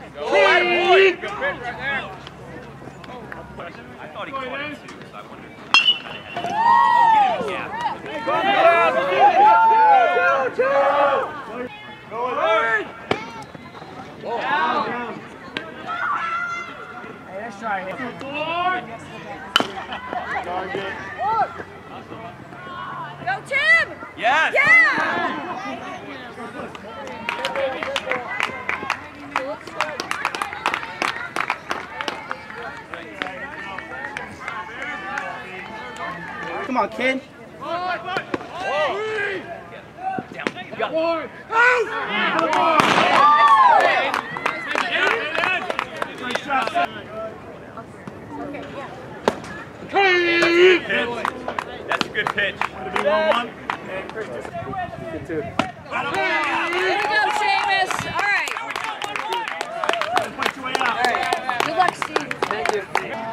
Go, boy! Good pitch right there. I thought he caught it too, so I wondered. Oh, get him, yeah. Hey, let's try it. Go, Tim! Yes! Yeah! Come on, kid. That's a good pitch. There you go, Seamus. All right. Good luck, Steve. Thank you.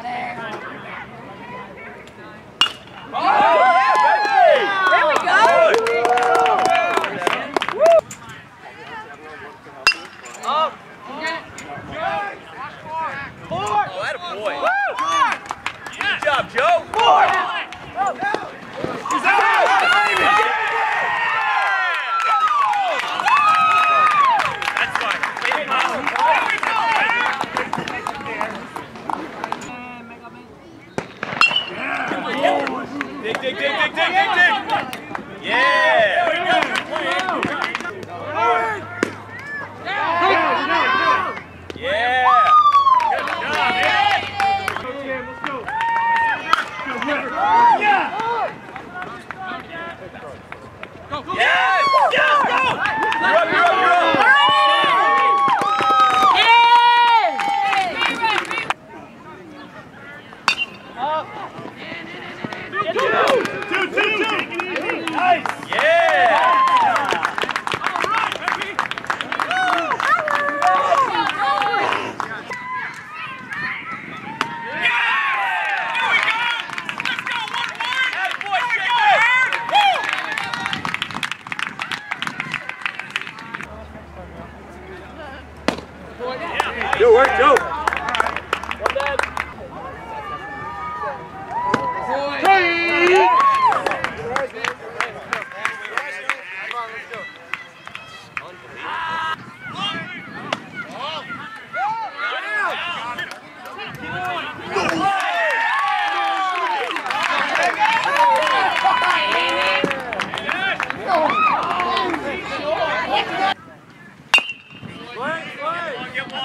There we go. Oh, that a boy. Good job, Joe. He's out. That's fine. Dig, dig, dig, dig, dig, dig, dig. Yeah. Yeah. Good job, man. Let's go. Yes! Yes! Go! You're up, you're up, you're up! Two. Nice. Yeah! Good work, Joe.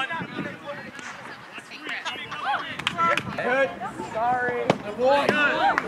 Good. Sorry.